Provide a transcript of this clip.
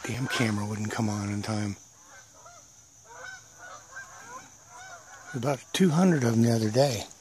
Damn camera wouldn't come on in time. About 200 of them the other day.